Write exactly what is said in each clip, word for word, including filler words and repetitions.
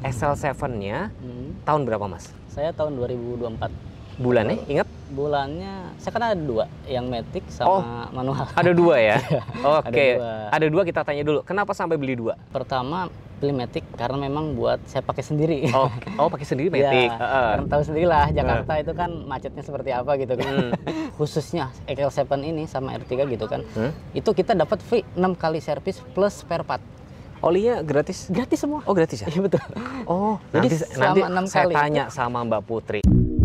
X L tujuh-nya hmm. tahun berapa Mas? Saya tahun dua ribu dua puluh empat. Bulannya ingat? Bulannya saya kan ada dua, yang matic sama oh, manual. Ada dua ya? Oke, okay. ada, ada dua kita tanya dulu. Kenapa sampai beli dua? Pertama pilih matic karena memang buat saya pakai sendiri. Oh, oh pakai sendiri matic. Ya, uh. Karena tahu sendirilah Jakarta uh. itu kan macetnya seperti apa gitu kan. Hmm. Khususnya X L tujuh ini sama R tiga gitu kan. Hmm? Itu kita dapat free enam kali servis plus spare part. Olinya gratis? Gratis semua. Oh gratis ya? Iya betul. Oh jadi nanti, nanti saya kali tanya itu. sama Mbak Putri.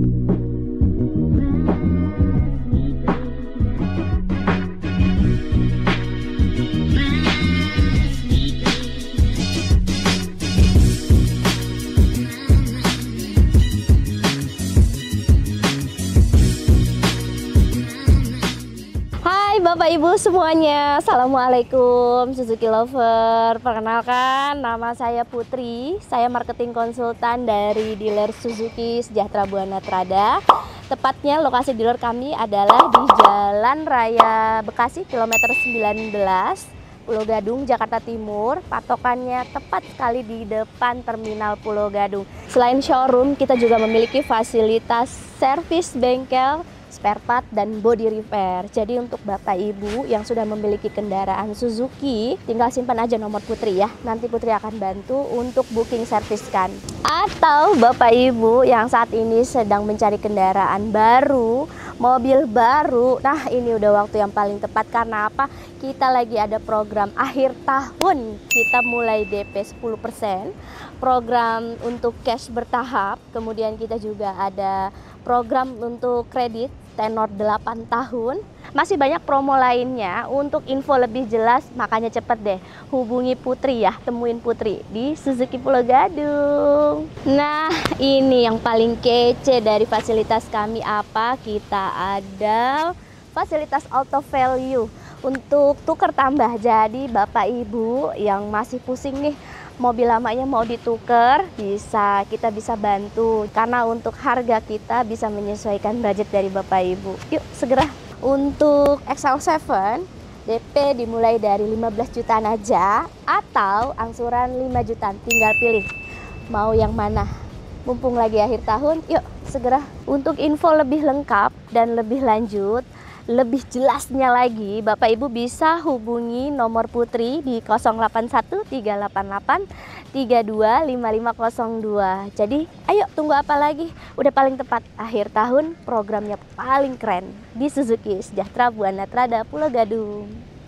Bapak Ibu semuanya, Assalamualaikum Suzuki Lover. Perkenalkan, nama saya Putri. Saya marketing konsultan dari dealer Suzuki Sejahtera Buana Trada. Tepatnya lokasi dealer kami adalah di Jalan Raya Bekasi kilometer sembilan belas, Pulau Gadung, Jakarta Timur. Patokannya tepat sekali di depan Terminal Pulau Gadung. Selain showroom, kita juga memiliki fasilitas servis bengkel, spare part dan body repair. Jadi untuk Bapak Ibu yang sudah memiliki kendaraan Suzuki, tinggal simpan aja nomor Putri ya. Nanti Putri akan bantu untuk booking serviskan. Atau Bapak Ibu yang saat ini sedang mencari kendaraan baru, mobil baru. Nah, ini udah waktu yang paling tepat karena apa? Kita lagi ada program akhir tahun. Kita mulai D P sepuluh persen, program untuk cash bertahap, kemudian kita juga ada program untuk kredit tenor delapan tahun. Masih banyak promo lainnya. Untuk info lebih jelas, makanya cepet deh hubungi Putri ya, temuin Putri di Suzuki Pulau Gadung. Nah, ini yang paling kece dari fasilitas kami apa? Kita ada fasilitas auto value untuk tukar tambah. Jadi Bapak Ibu yang masih pusing nih, mobil lamanya mau ditukar, bisa kita bisa bantu karena untuk harga kita bisa menyesuaikan budget dari Bapak Ibu. Yuk segera. Untuk X L tujuh D P dimulai dari lima belas jutaan aja atau angsuran lima jutaan, tinggal pilih mau yang mana. Mumpung lagi akhir tahun, yuk segera. Untuk info lebih lengkap dan lebih lanjut, lebih jelasnya lagi, Bapak Ibu bisa hubungi nomor Putri di nol delapan satu tiga delapan delapan tiga dua lima lima nol dua. Jadi ayo tunggu apa lagi? Udah paling tepat akhir tahun, programnya paling keren di Suzuki Sejahtera Buana Trada Pulau Gadung.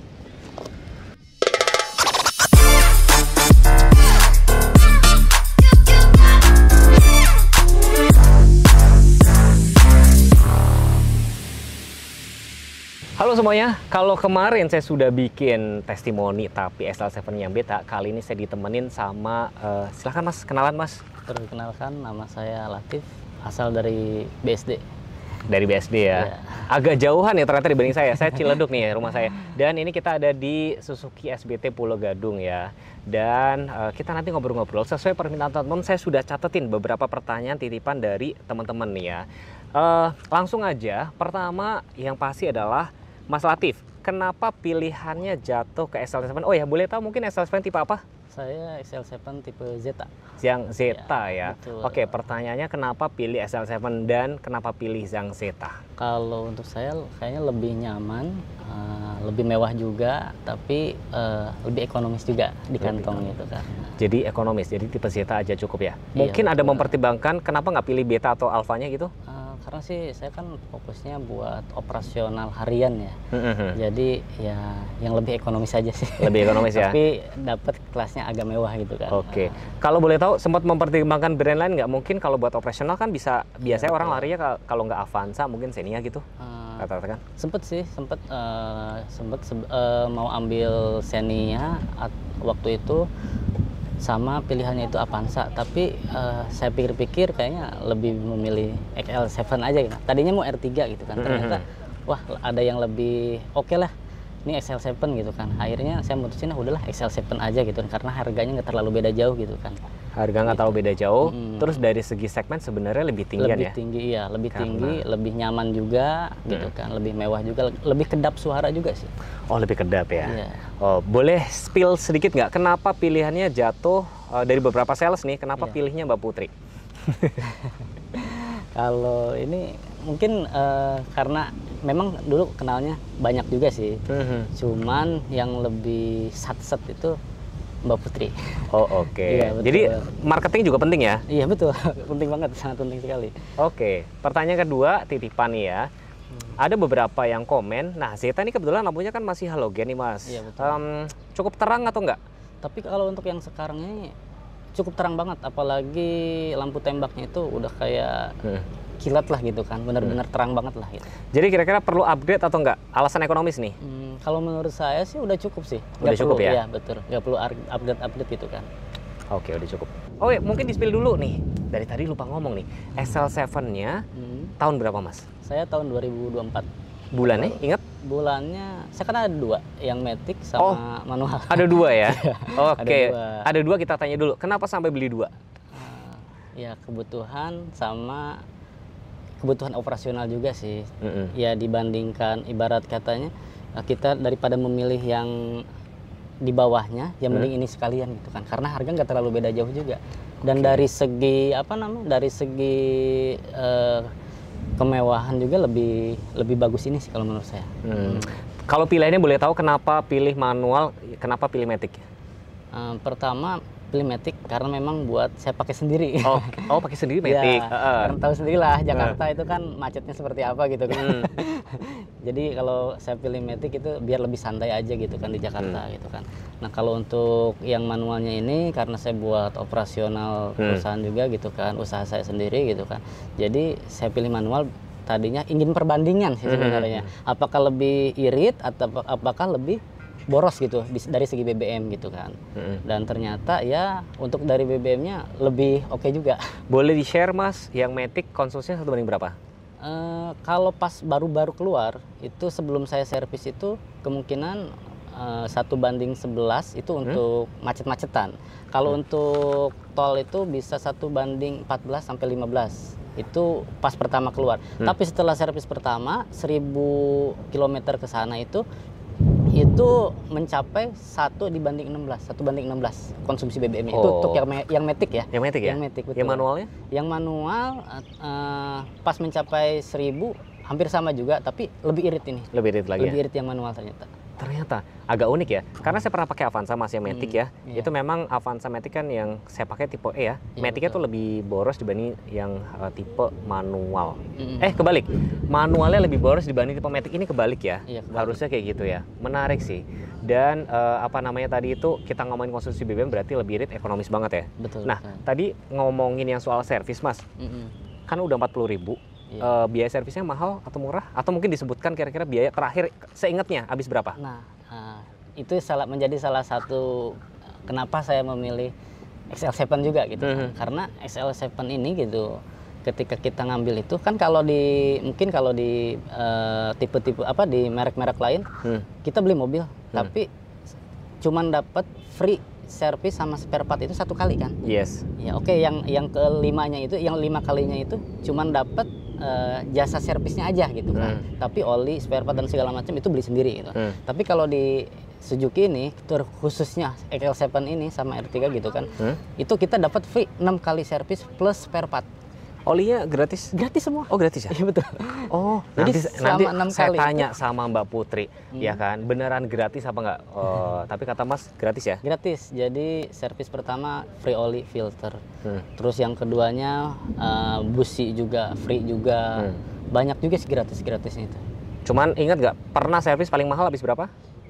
Halo semuanya, kalau kemarin saya sudah bikin testimoni tapi X L tujuh yang beta, kali ini saya ditemenin sama, uh, silahkan Mas, kenalan Mas. Perkenalkan, nama saya Latif, asal dari B S D. Dari B S D ya? Ya. Agak jauhan ya ternyata dibanding saya, saya Ciledug nih ya rumah saya. Dan ini kita ada di Suzuki S B T Pulau Gadung ya. Dan uh, kita nanti ngobrol-ngobrol, sesuai permintaan teman-teman saya sudah catetin beberapa pertanyaan titipan dari teman-teman nih ya. Uh, langsung aja, pertama yang pasti adalah Mas Latif, kenapa pilihannya jatuh ke X L tujuh? Oh ya, boleh tahu mungkin X L tujuh tipe apa? Saya X L tujuh tipe Zeta. Yang Zeta ya. ya? Oke, pertanyaannya kenapa pilih X L tujuh dan kenapa pilih yang Zeta? Kalau untuk saya kayaknya lebih nyaman, uh, lebih mewah juga, tapi uh, lebih ekonomis juga di kantong gitu kan. Jadi ekonomis, jadi tipe Zeta aja cukup ya? Mungkin iya, ada mempertimbangkan kenapa nggak pilih Beta atau Alphanya gitu? Uh, karena sih saya kan fokusnya buat operasional harian ya, mm-hmm. jadi ya yang lebih ekonomis aja sih. Lebih ekonomis ya. Tapi dapat kelasnya agak mewah gitu kan. Oke. Uh. Kalau boleh tahu sempat mempertimbangkan brand lain nggak? Mungkin kalau buat operasional kan bisa biasanya ya, orang larinya kalau nggak Avanza mungkin Xenia gitu. Uh, Kata-kata kan? Sempet sih, sempet uh, sempet uh, mau ambil Xenia waktu itu. Sama pilihannya itu Avanza, tapi uh, saya pikir-pikir kayaknya lebih memilih X L tujuh aja gitu. Tadinya mau R tiga gitu kan, ternyata mm-hmm. wah ada yang lebih oke okay lah, ini X L tujuh gitu kan. Akhirnya saya mutusin, ah udahlah X L tujuh aja gitu, karena harganya nggak terlalu beda jauh gitu kan. Harga nggak terlalu beda jauh. Mm. Terus dari segi segmen sebenarnya lebih tinggian lebih ya. tinggi iya, lebih Karena- tinggi, lebih nyaman juga gitu Hmm. kan, lebih mewah juga, lebih kedap suara juga sih. Oh lebih kedap ya. Iya. Oh boleh spill sedikit nggak? Kenapa pilihannya jatuh uh, dari beberapa sales nih? Kenapa Iya. pilihnya Mbak Putri? Kalau ini mungkin eh, karena memang dulu kenalnya banyak juga sih. Mhm. Cuman yang lebih sat-set itu Mbak Putri. Oh oke. Iya, betul. Jadi marketing juga penting ya? Iya betul, penting banget, sangat penting sekali. Oke. Pertanyaan kedua titipan nih ya. Ada beberapa yang komen. Nah Zeta ini kebetulan lampunya kan masih halogen nih mas. Iya, betul. Em, cukup terang atau enggak? Tapi kalau untuk yang sekarang ini cukup terang banget, apalagi lampu tembaknya itu udah kayak Hmm. kilat lah gitu kan, benar-benar terang banget lah gitu. Jadi kira-kira perlu upgrade atau enggak? Alasan ekonomis nih. Hmm, kalau menurut saya sih udah cukup sih. Udah Nggak cukup perlu, ya? Iya betul, nggak perlu ar- update-update gitu kan. Oke udah cukup. Oh iya, mungkin di spill dulu nih. Dari tadi lupa ngomong nih. S L tujuh-nya Hmm, tahun berapa mas? saya tahun dua ribu dua puluh empat. Bulannya ingat? Bulannya, saya kan ada dua, yang matic Oh. sama manual. Ada dua ya? Oke. Ada dua. Ada dua kita tanya dulu. Kenapa sampai beli dua? Ah, ya kebutuhan sama kebutuhan operasional juga sih. Mm-mm. Ya dibandingkan ibarat katanya eh, kita daripada memilih yang di bawahnya, yang mending ini sekalian gitu kan. Karena harga nggak terlalu beda jauh juga. Dan Oke. dari segi apa namanya? Dari segi eh, kemewahan juga lebih lebih bagus ini sih kalau menurut saya. Hmm. Kalau pilihannya boleh tahu kenapa pilih manual, kenapa pilih matic? Eh, pertama pilih matic karena memang buat saya pakai sendiri. Oh, oh pakai sendiri matic. Ya, Heeh. karena tahu sendirilah Jakarta itu kan macetnya seperti apa gitu kan. Hmm. Jadi kalau saya pilih matic itu biar lebih santai aja gitu kan di Jakarta Hmm. gitu kan. Nah kalau untuk yang manualnya ini karena saya buat operasional Hmm. perusahaan juga gitu kan, usaha saya sendiri gitu kan. Jadi saya pilih manual tadinya ingin perbandingan sih Hmm. sebenarnya. Apakah lebih irit atau apakah lebih boros gitu di- dari segi B B M gitu kan. Mm-mm. Dan ternyata ya untuk dari B B M-nya lebih oke juga. Boleh di share mas, yang matic konsulnya satu banding berapa? Eh, kalau pas baru-baru keluar itu sebelum saya servis itu kemungkinan eh, satu banding sebelas itu untuk macet-macetan. Kalau untuk tol itu bisa satu banding empat belas sampai lima belas. Itu pas pertama keluar. Hmm. Tapi setelah servis pertama seribu kilometer ke sana itu itu mencapai satu dibanding enam belas, satu banding enam belas konsumsi B B M itu Oh. untuk yang me- yang matic ya. Yang matic ya? Yang matic, betul. Yang manualnya? Yang manual eh, pas mencapai seribu hampir sama juga, tapi lebih irit ini. Lebih irit lagi Lebih ya? irit yang manual ternyata. Ternyata agak unik ya, karena saya pernah pakai Avanza mas yang matic Hmm, ya. iya. Itu memang Avanza matic kan yang saya pakai tipe E ya. Iya, Maticnya betul. tuh lebih boros dibanding yang uh, tipe manual. Mm-mm. Eh kebalik, manualnya lebih boros dibanding tipe matic, ini kebalik ya. Iya, kebalik. Harusnya kayak gitu ya. Menarik sih. Dan eh, apa namanya tadi itu kita ngomongin konsumsi B B M berarti lebih irit, ekonomis banget ya. Betul. Nah betul. tadi ngomongin yang soal servis mas, Mm-mm. kan udah empat puluh ribu. Iya. Eh, biaya servisnya mahal atau murah? Atau mungkin disebutkan kira-kira biaya terakhir seingatnya habis berapa? Nah, ah, itu salah menjadi salah satu kenapa saya memilih X L tujuh juga gitu kan. Mhm. Karena X L tujuh ini gitu ketika kita ngambil itu kan kalau di mungkin kalau di eh, tipe-tipe apa di merek-merek lain Hmm. kita beli mobil tapi cuman dapat free servis sama spare part itu satu kali kan. Yes. Ya oke, yang yang kelimanya itu, yang lima kalinya itu cuman dapat eh, jasa servisnya aja gitu kan. Hmm. Tapi oli, spare part dan segala macam itu beli sendiri gitu. Hmm. Tapi kalau di Suzuki ini, tur khususnya X L tujuh ini sama R tiga gitu kan, Hmm? itu kita dapat free enam kali servis plus spare part. Olinya gratis? Gratis semua. Oh gratis ya? Iya betul. Oh, Jadi nanti, selama nanti enam saya kali tanya sama Mbak Putri, Hmm. ya kan, beneran gratis apa enggak? Oh, tapi kata Mas gratis ya? Gratis. Jadi servis pertama free oli filter. Hmm. Terus yang keduanya eh, busi juga free juga. Hmm. Banyak juga sih gratis-gratisnya itu. Cuman ingat nggak, pernah servis paling mahal habis berapa?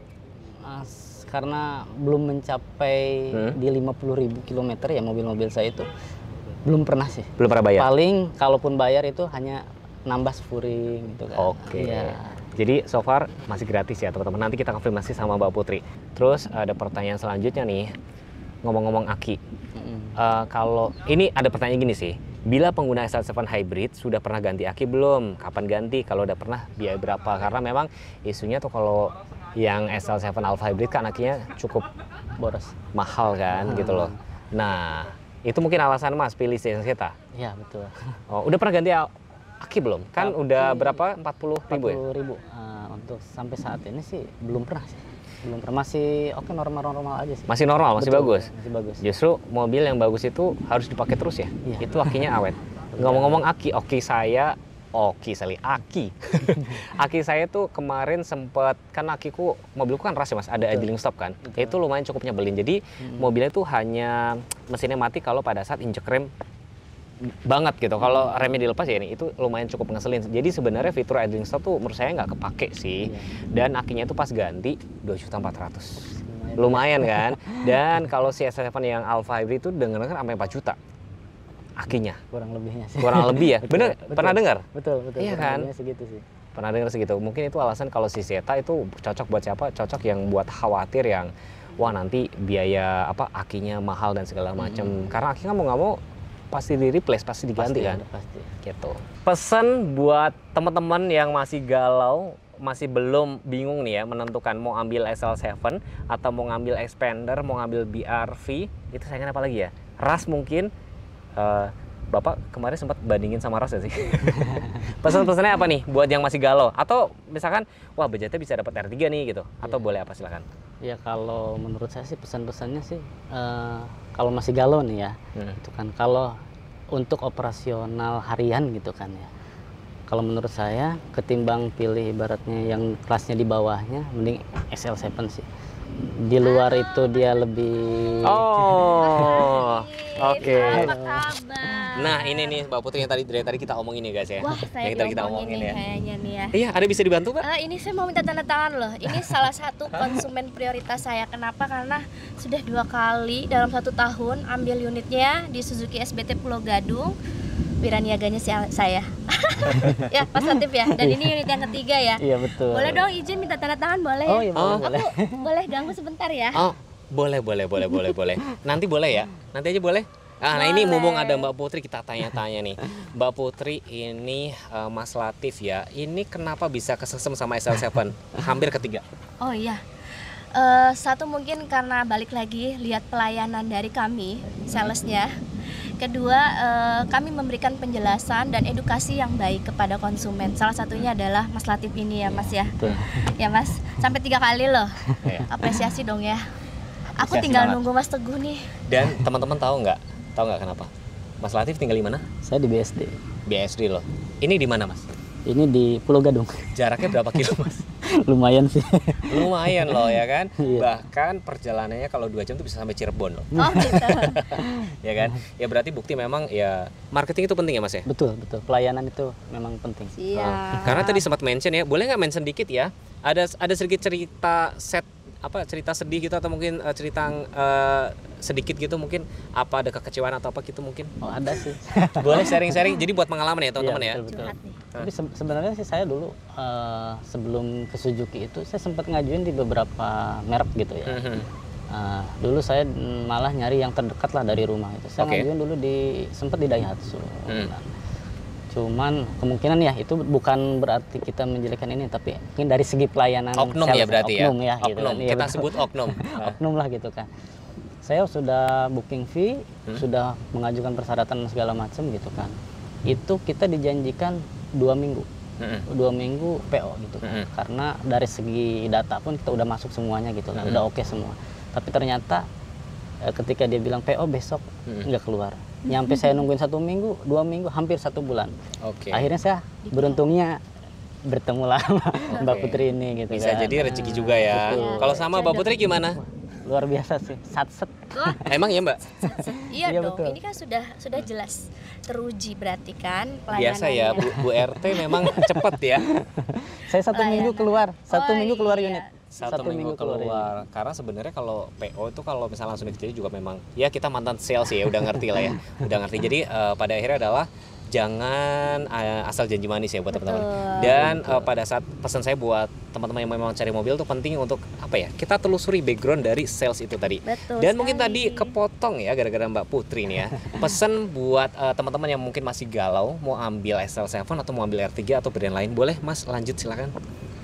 Uh, s- karena belum mencapai Hmm. di lima puluh ribu kilometer ya mobil-mobil saya itu belum pernah sih. Belum pernah bayar? Paling kalaupun bayar itu hanya nambah spuring gitu kan. Oke. Iya. Jadi so far masih gratis ya teman-teman. Nanti kita konfirmasi sama Mbak Putri. Terus ada pertanyaan selanjutnya nih, ngomong-ngomong aki. Mm-mm. Eh, kalau ini ada pertanyaan gini sih, bila pengguna X L tujuh Hybrid sudah pernah ganti aki belum? Kapan ganti? Kalau udah pernah, biaya berapa? Karena memang isunya tuh kalau yang X L tujuh Alpha Hybrid kan akinya cukup Boros. mahal kan Hmm. gitu loh. Nah, Itu mungkin alasan Mas pilih Zeta. Iya betul. Oh, udah pernah ganti aki belum? Kan Aki udah berapa? empat puluh ribu ya? empat puluh ribu. Uh, untuk sampai saat ini sih belum pernah sih. Belum pernah, masih oke normal-normal aja sih. Masih normal, masih Betul, bagus. Masih bagus. Justru mobil yang bagus itu harus dipakai terus ya. Iya. Itu akinya awet. Ngomong-ngomong aki, oki saya, oki sekali, aki. Aki saya tuh kemarin sempet, kan akiku, mobilku kan ras ya Mas, ada idling stop kan. Betul. Itu lumayan cukup nyebelin. Jadi hmm. mobilnya tuh hanya mesinnya mati kalau pada saat injek rem banget gitu. Kalau hmm. remnya dilepas ya ini, itu lumayan cukup ngeselin. Jadi sebenarnya fitur idling stop tuh menurut saya nggak kepake sih. Iya. Dan akinya tuh pas ganti dua juta empat ratus. Lumayan kan? Dan kalau si S L tujuh yang Alpha Hybrid itu dengar-dengar sampai empat juta. Akinya. Kurang lebihnya sih. Kurang lebih ya? Betul, Bener? betul. Pernah dengar? Betul, betul. Iya kurang kan? lebihnya segitu sih. Pernah dengar segitu. Mungkin itu alasan kalau si Zeta itu cocok buat siapa? Cocok yang buat khawatir yang wah nanti biaya apa akinya mahal dan segala macam. Hmm. Karena aki kan mau nggak mau pasti di replace, pasti diganti Pasti, kan? ada, pasti. Gitu. Pesan buat teman-teman yang masih galau, masih belum bingung nih ya menentukan mau ambil S L tujuh atau mau ngambil Xpander, mau ngambil B R V, itu saingan apa lagi ya? Ras mungkin. Uh, Bapak kemarin sempat bandingin sama Ras ya sih. Pesan-pesannya apa nih buat yang masih galau? Atau misalkan, wah budgetnya bisa dapat R tiga nih gitu. Atau ya. boleh apa silakan. Ya kalau menurut saya sih pesan-pesannya sih, uh, kalau masih galau nih ya, hmm. itu kan kalau untuk operasional harian gitu kan ya. Kalau menurut saya ketimbang pilih ibaratnya yang kelasnya di bawahnya, mending S L tujuh sih. Di luar itu dia lebih. Oh, oke. Okay. Apa kabar? Nah ini nih Mbak Putri yang tadi dari tadi kita omongin nih guys ya. Wah saya yang tadi kita omongin nih ya. Kayaknya nih ya. Iya, ada bisa dibantu Mbak? Uh, ini saya mau minta tanda tangan loh. Ini salah satu konsumen prioritas saya. Kenapa? Karena sudah dua kali dalam satu tahun ambil unitnya di Suzuki S B T Pulau Gadung. Wiraniaganya saya. Ya, Mas Latif ya. Dan ini unit yang ketiga ya. Iya betul. Boleh dong izin minta tanda tangan boleh Oh ya? iya boleh. Aku boleh ganggu sebentar ya? Oh, boleh boleh boleh boleh boleh. Nanti boleh ya? Nanti aja boleh? Ah, nah ini Boleh. mumpung ada Mbak Putri kita tanya-tanya nih. Mbak Putri ini uh, Mas Latif ya. Ini kenapa bisa kesesem sama S L tujuh? Hampir ketiga. Oh iya. Uh, satu mungkin karena balik lagi lihat pelayanan dari kami, salesnya. Kedua, uh, kami memberikan penjelasan dan edukasi yang baik kepada konsumen. Salah satunya adalah Mas Latif ini ya Mas ya. Betul. Ya Mas, sampai tiga kali loh. Iya. Apresiasi dong ya. Aku Apresiasi tinggal banget. nunggu Mas Teguh nih. Dan teman-teman tahu nggak? Tahu nggak kenapa? Mas Latif tinggal di mana? Saya di B S D. B S D loh. Ini di mana Mas? Ini di Pulau Gadung. Jaraknya berapa kilo Mas? Lumayan sih. Lumayan loh ya kan? Iya. Bahkan perjalanannya kalau dua jam tuh bisa sampai Cirebon loh. Oh gitu. Ya kan? Ya berarti bukti memang ya marketing itu penting ya Mas ya? Betul, betul. Pelayanan itu memang penting. Iya. Oh, karena tadi sempat mention ya, boleh nggak mention dikit ya? Ada ada sedikit cerita set apa cerita sedih gitu atau mungkin uh, cerita uh, sedikit gitu mungkin apa ada kekecewaan atau apa gitu mungkin? Oh ada sih. Boleh sharing-sharing. Jadi buat pengalaman ya teman-teman Iya, ya. betul, betul. Curhat nih. Tapi se- sebenarnya sih saya dulu uh, sebelum ke Suzuki itu saya sempat ngajuin di beberapa merek gitu ya. Mhm. Uh, dulu saya malah nyari yang terdekat lah dari rumah itu. Saya Oke. ngajuin dulu di sempat di Daihatsu. Hmm. Nah, cuman kemungkinan ya itu bukan berarti kita menjelekkan ini, tapi mungkin dari segi pelayanan Oknum sales, ya berarti ya. oknum ya, gitu Oknum. kan. Iya, Kita betul. sebut oknum. Oknum lah gitu kan. Saya sudah booking fee, Hmm. sudah mengajukan persyaratan segala macam gitu kan. Itu kita dijanjikan dua minggu, Mhm. dua minggu P O gitu kan. Mhm. Karena dari segi data pun kita udah masuk semuanya gitu kan, Mhm. udah oke semua. Tapi ternyata eh, ketika dia bilang P O besok Mhm. nggak keluar. Nyampe saya nungguin satu minggu, dua minggu, hampir satu bulan. Oke. Akhirnya saya beruntungnya bertemu lah sama Mbak Oke. Putri ini gitu Bisa kan. jadi rezeki juga ya. Betul. Kalau sama Mbak Putri gimana? Luar biasa sih, satset. Wah, Emang ya Mbak? iya Iya, dong. betul. Ini kan sudah sudah jelas teruji berarti kan Biasa ya, Bu, Bu R T memang cepet ya. Saya satu Layanan. minggu keluar, satu Oh, minggu keluar iya. unit. Satu, minggu, keluar. Karena sebenarnya kalau P O itu kalau misalnya langsung diterima juga memang ya kita mantan sales ya udah ngerti lah ya. Udah ngerti. Jadi eh, pada akhirnya adalah jangan eh, asal janji manis ya buat teman-teman. Betul. Dan eh, pada saat pesan saya buat teman-teman yang memang cari mobil tuh penting untuk apa ya? Kita telusuri background dari sales itu tadi. Betul Dan mungkin sekali. tadi kepotong ya gara-gara Mbak Putri nih ya. Pesan buat eh, teman-teman yang mungkin masih galau mau ambil S L tujuh atau mau ambil R tiga atau brand lain, boleh Mas lanjut silakan.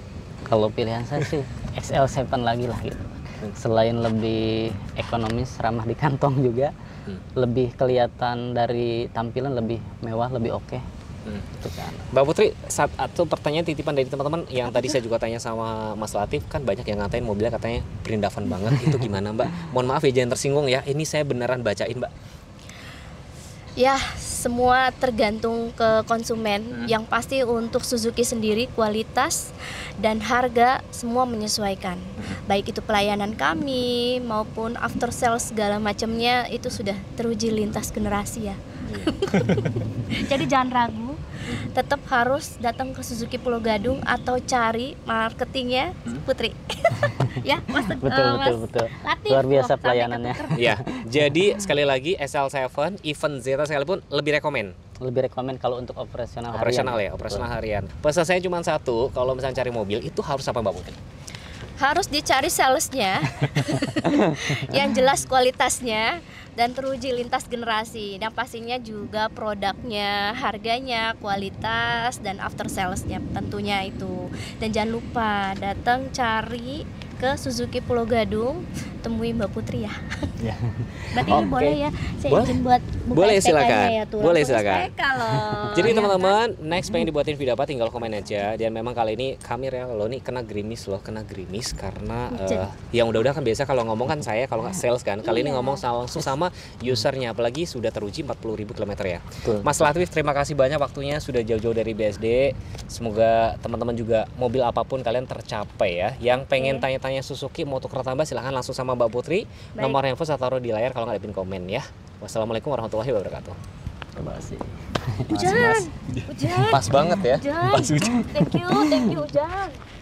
Kalau pilihan saya sih X L tujuh lagi lah gitu. Selain lebih ekonomis, ramah di kantong juga, Hmm. lebih kelihatan dari tampilan lebih mewah, lebih oke. Hmm. Gitu kan. Mbak Putri, saat atau pertanyaan titipan dari teman-teman yang tadi saya juga tanya sama Mas Latif, kan banyak yang ngatain mobilnya katanya berindavan banget. Itu gimana Mbak? Mohon maaf ya jangan tersinggung ya. Ini saya beneran bacain Mbak. Ya, semua tergantung ke konsumen. Hmm. Yang pasti untuk Suzuki sendiri kualitas dan harga semua menyesuaikan. Hmm. Baik itu pelayanan kami maupun after sales segala macamnya itu sudah teruji lintas generasi ya. Jadi jangan ragu, tetap harus datang ke Suzuki Pulau Gadung atau cari marketingnya Putri. Ya, Mas, betul, uh, betul, Mas betul. Latif. Luar biasa Oh, pelayanannya. Ya, jadi sekali lagi S L tujuh, even Zeta sekalipun lebih rekomen. Lebih rekomen kalau untuk operasional harian. Operasional ya, operasional harian. Pesan saya cuma satu, kalau misalnya cari mobil itu harus apa Mbak Putri? Harus dicari salesnya yang jelas kualitasnya dan teruji lintas generasi, dan pastinya juga produknya, harganya, kualitas, dan after salesnya tentunya itu. Dan jangan lupa datang cari ke Suzuki Pulau Gadung, temui Mbak Putri ya. Ya. Berarti ini Oke. boleh ya, saya Boleh. izin buat buka Boleh, S P K-nya silakan. ya tuh. Boleh, Langsung silakan. S P K loh. Jadi Ya teman-teman, next pengen dibuatin video apa tinggal komen aja. Dan memang kali ini kami rela loh nih kena gerimis loh, kena gerimis karena Hujan. eh, yang udah-udah kan biasa kalau ngomong kan saya kalau nggak sales kan. Kali ini Iya. ngomong sama- langsung sama usernya, apalagi sudah teruji empat puluh ribu kilometer ya. Betul. Mas Latif, terima kasih banyak waktunya sudah jauh-jauh dari B S D. Semoga teman-teman juga mobil apapun kalian tercapai ya. Yang pengen Oke. tanya-tanya Suzuki mau tuker tambah silahkan langsung sama Mbak Putri. Baik. Nomor handphone saya taruh di layar kalau nggak ada pin komen ya. Wassalamualaikum warahmatullahi wabarakatuh. Terima kasih. Hujan, hujan, Pas banget ya. hujan. Thank you, thank you, hujan.